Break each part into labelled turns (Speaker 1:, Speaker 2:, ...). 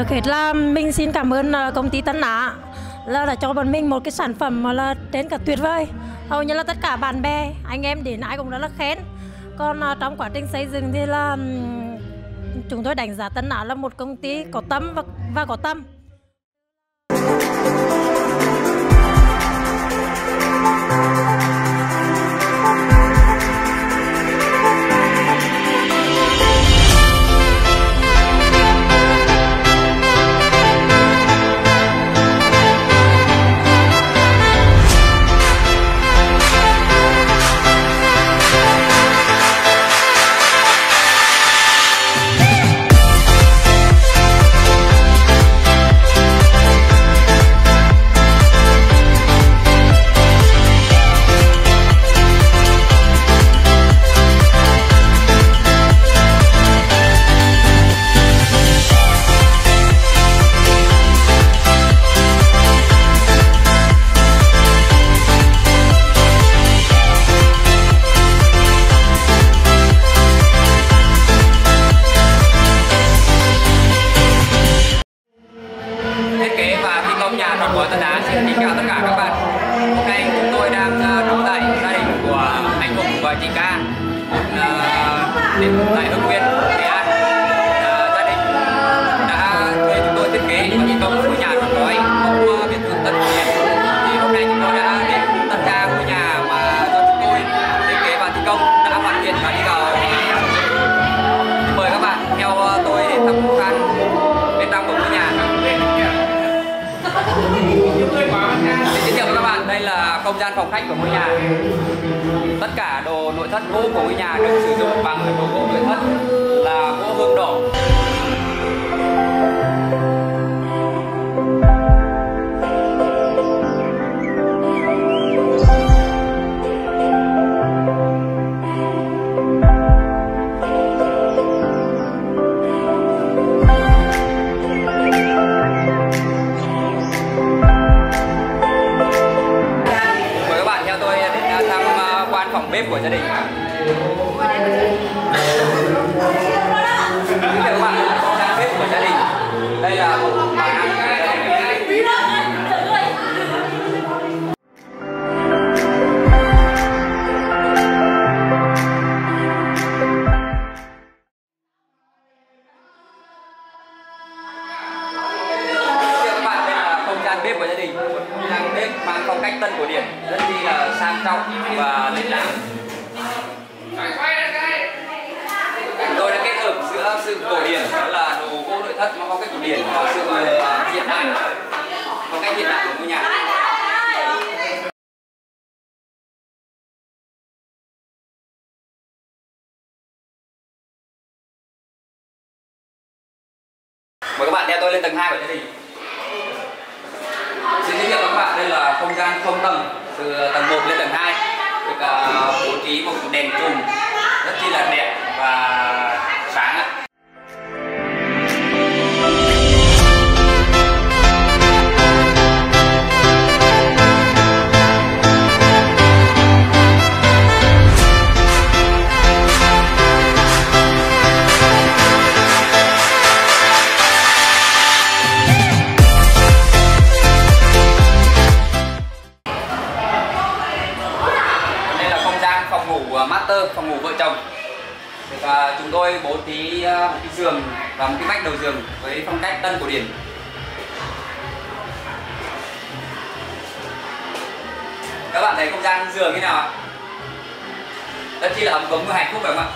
Speaker 1: Trước hết là mình xin cảm ơn công ty Tân Á là đã cho bọn mình một cái sản phẩm mà là trên cả tuyệt vời. Hầu như là tất cả bạn bè, anh em đến ai cũng rất là khen. Còn trong quá trình xây dựng thì là chúng tôi đánh giá Tân Á là một công ty có tâm và có tâm.
Speaker 2: Của Tân Á xin kính chào tất cả các bạn. Hôm nay chúng tôi đang đón tại gia đình của anh Hùng và chị Ca đến tại Hưng Nguyên, Nghệ An. Gia đình đã thuê chúng tôi thiết kế và thi công ngôi nhà trọn gói mẫu biệt thự Tân Cổ Điển. Thì hôm nay chúng tôi đã đến tận ra ngôi nhà mà do chúng tôi thiết kế và thi công đã hoàn thiện và đi vào. Mời các bạn theo tôi đến thăm quan bên trong của ngôi nhà. Xin giới thiệu với các bạn, đây là không gian phòng khách của ngôi nhà. Tất cả đồ nội thất gỗ của ngôi nhà được sử dụng bằng đồ gỗ nội thất là gỗ hương đỏ. Phòng bếp của gia đình. Kính chào các bạn, không gian bếp của gia đình. Đây là một bàn ăn của gia đình. Bếp của gia đình, một không gian bếp mang phong cách Tân Cổ Điển, rất là sang trọng và lịch lãm. Tôi đã kết hợp giữa sự cổ điển, đó là đồ gỗ nội thất mang phong cách cổ điển, và sự hiện đại, phong cách hiện đại của ngôi nhà. Mời các bạn theo tôi lên tầng 2 của gia đình. Xin giới thiệu các bạn, đây là không gian không tầng từ tầng 1 lên tầng 2, được bố trí một đèn chùm rất chi là đẹp và sáng ạ. Phòng ngủ master, phòng ngủ vợ chồng. Và chúng tôi bố trí một cái giường và một cái vách đầu giường với phong cách Tân Cổ Điển. Các bạn thấy không gian giường như nào ạ? Rất chi là ấm cúng và hạnh phúc phải không ạ?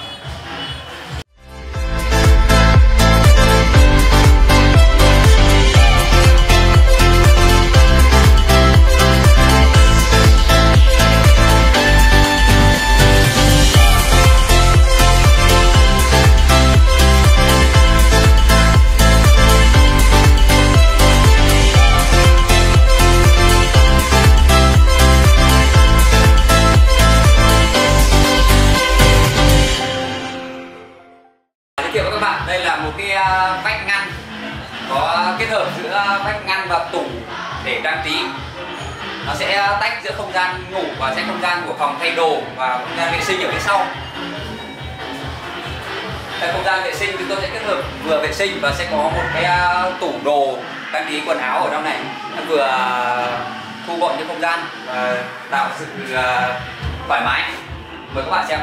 Speaker 2: Đây là một cái vách ngăn có kết hợp giữa vách ngăn và tủ để trang trí. Nó sẽ tách giữa không gian ngủ và sẽ không gian của phòng thay đồ và không gian vệ sinh ở phía sau. Tại không gian vệ sinh chúng tôi sẽ kết hợp vừa vệ sinh và sẽ có một cái tủ đồ đăng ký quần áo ở trong này, vừa thu gọn cái không gian và tạo sự thoải mái. Mời các bạn xem.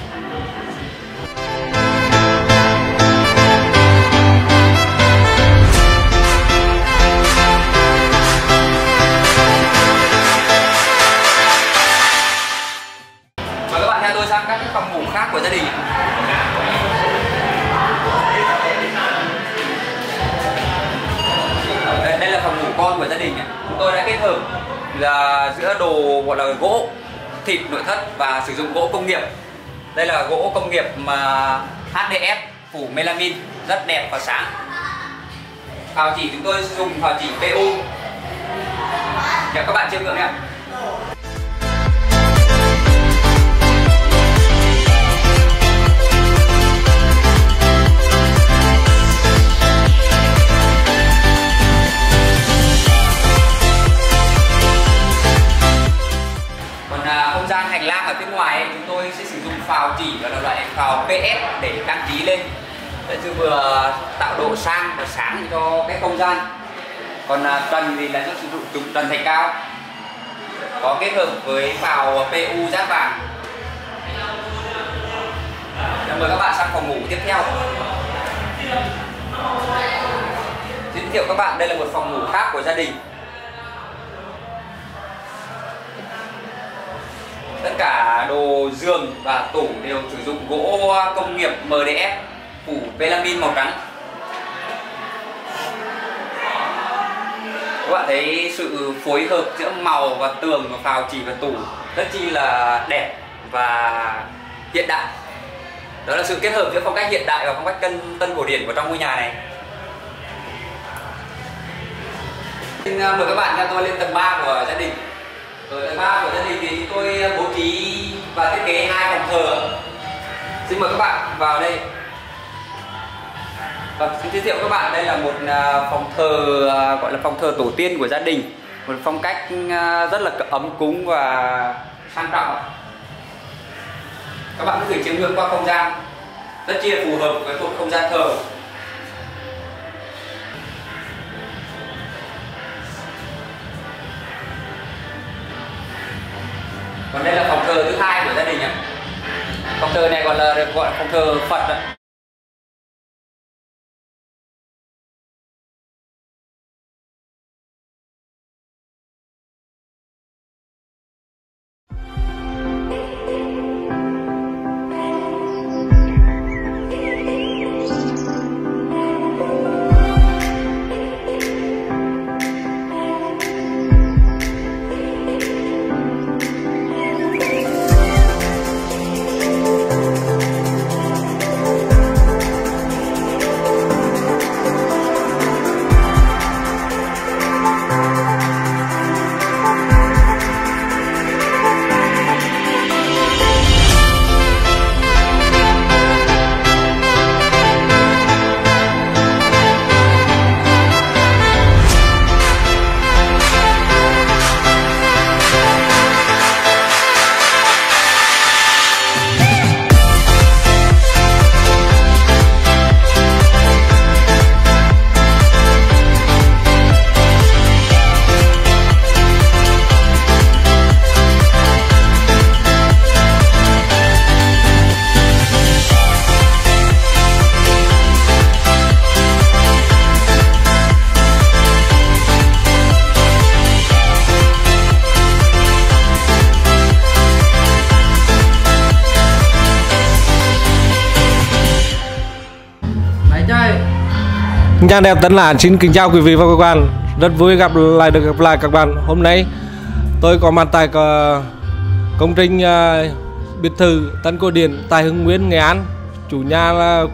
Speaker 2: Mời các bạn theo tôi sang các cái phòng ngủ khác của gia đình. Đây là phòng ngủ con của gia đình. Chúng tôi đã kết hợp là giữa đồ gọi là gỗ thịt nội thất và sử dụng gỗ công nghiệp. Đây là gỗ công nghiệp mà HDF phủ melamin rất đẹp và sáng. Phào chỉ chúng tôi dùng phào chỉ PU. Để các bạn chiêm ngưỡng nha. Không gian hành lang ở phía ngoài ấy, chúng tôi sẽ sử dụng phào chỉ và là loại phào PS để đăng ký lên để vừa tạo độ sang và sáng cho cái không gian. Còn trần thì là nó sử dụng trần thạch cao, có kết hợp với phào PU dát vàng. Mời các bạn sang phòng ngủ tiếp theo. Giới thiệu các bạn đây là một phòng ngủ khác của gia đình. Tất cả đồ giường và tủ đều sử dụng gỗ công nghiệp MDF phủ melamin màu trắng. Các bạn thấy sự phối hợp giữa màu và tường và phào chỉ và tủ rất chi là đẹp và hiện đại. Đó là sự kết hợp giữa phong cách hiện đại và phong cách tân cổ điển của trong ngôi nhà này. Xin mời các bạn theo tôi lên tầng 3 của gia đình. Ở tầng 3 của gia đình thì chúng tôi bố trí và thiết kế 2 phòng thờ. Xin mời các bạn vào đây. Xin giới thiệu các bạn đây là một phòng thờ gọi là phòng thờ tổ tiên của gia đình, một phong cách rất là ấm cúng và sang trọng. Các bạn cứ thử chiêm ngưỡng qua không gian rất chi là phù hợp với một không gian thờ. Còn đây là phòng thờ thứ hai của gia đình ạ. Phòng thờ này gọi là phòng thờ Phật ạ.
Speaker 3: Nhà đẹp Tân Lã xin kính chào quý vị và các bạn. Rất vui gặp lại các bạn. Hôm nay tôi có mặt tại công trình biệt thự Tân Cổ Điển tại Hưng Nguyên, Nghệ An. Chủ nhà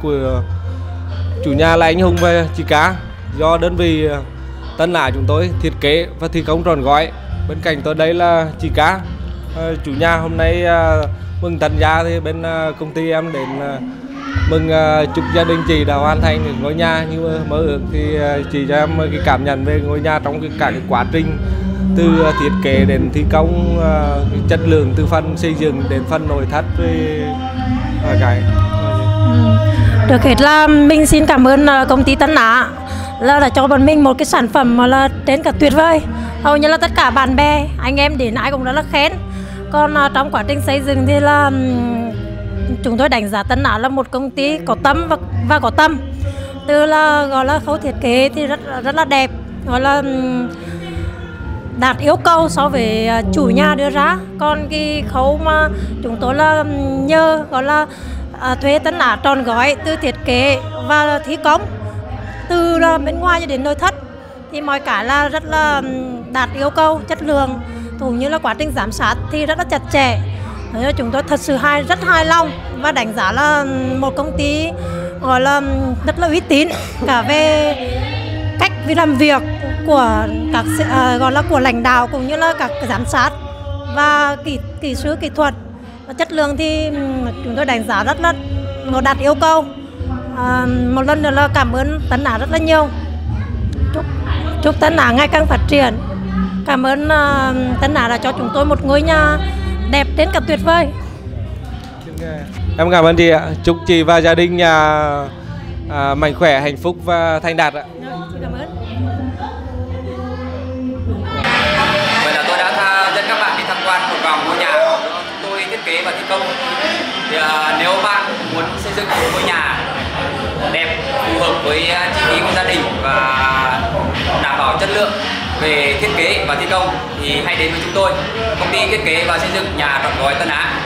Speaker 3: là anh Hùng và chị Cá, do đơn vị Tân Lã chúng tôi thiết kế và thi công trọn gói. Bên cạnh tôi đây là chị Cá, chủ nhà. Hôm nay mừng tân gia thì bên công ty em đến mừng chúc gia đình chị đã hoàn thành được ngôi nhà như mơ ước. Thì chị cho em cái cảm nhận về ngôi nhà trong cả cái quá trình từ thiết kế đến thi công, cái chất lượng từ phần xây dựng đến phần nội thất với cái.
Speaker 1: Được hết là mình xin cảm ơn công ty Tân Á là đã cho bọn mình một cái sản phẩm mà là đến cả tuyệt vời. Hầu như là tất cả bạn bè, anh em đến ai cũng rất là khen. Còn trong quá trình xây dựng thì là chúng tôi đánh giá Tân Á là một công ty có tâm và có tâm. Từ là gọi là khâu thiết kế thì rất là đẹp, gọi là đạt yêu cầu so với chủ nhà đưa ra. Còn cái khâu mà chúng tôi là nhờ gọi là thuê Tân Á trọn gói từ thiết kế và thi công, từ là bên ngoài cho đến nội thất thì mọi cái là rất là đạt yêu cầu chất lượng, cũng như là quá trình giám sát thì rất là chặt chẽ. Nên chúng tôi thật sự rất hài lòng và đánh giá là một công ty gọi là rất là uy tín cả về cách vi làm việc của các gọi là của lãnh đạo cũng như là các giám sát và kỹ sư kỹ thuật và chất lượng thì chúng tôi đánh giá rất là đạt yêu cầu. Một lần nữa là cảm ơn Tân Á rất là nhiều. Chúc Tân Á ngày càng phát triển. Cảm ơn Tân Á đã cho chúng tôi một ngôi nhà đẹp đến cả tuyệt vời.
Speaker 3: Em cảm ơn chị ạ. Chúc chị và gia đình nhà mạnh khỏe, hạnh phúc và thành đạt ạ.
Speaker 1: Cảm ơn.
Speaker 2: Vậy là tôi đã dẫn các bạn đi tham quan một vòng ngôi nhà của chúng tôi thiết kế và thi công. Thì nếu bạn muốn xây dựng một ngôi nhà đẹp, phù hợp với chi phí của gia đình và đảm bảo chất lượng về thiết kế và thi công thì hãy đến với chúng tôi, công ty thiết kế và xây dựng nhà trọn gói Tân Á.